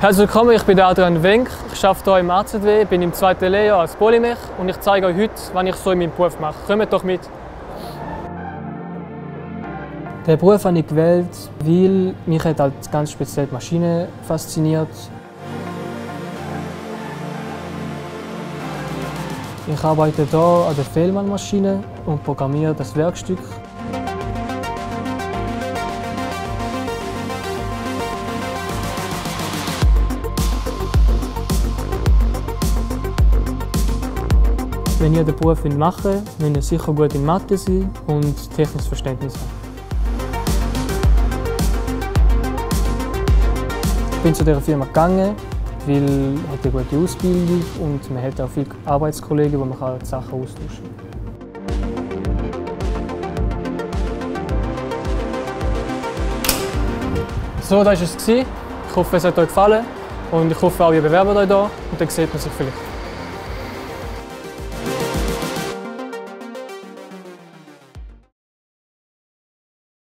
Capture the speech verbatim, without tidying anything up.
Herzlich willkommen, ich bin Adrian Wenk. Ich arbeite hier im A Z W, bin im zweiten Lehrjahr als Polymech und ich zeige euch heute, was ich so in meinem Beruf mache. Kommt doch mit! Den Beruf habe ich gewählt, weil mich hat halt ganz speziell die Maschine fasziniert. Ich arbeite hier an der Fehlmann-Maschine und programmiere das Werkstück. Wenn ihr den Beruf machen wollt, müsst ihr sicher gut in Mathe sein und technisches Verständnis haben. Ich bin zu dieser Firma gegangen, weil man eine gute Ausbildung und man hat auch viele Arbeitskollegen, wo man die Sachen austauschen kann. So, das war es. Ich hoffe, es hat euch gefallen und ich hoffe, auch ihr bewerbt euch hier und dann sieht man sich vielleicht.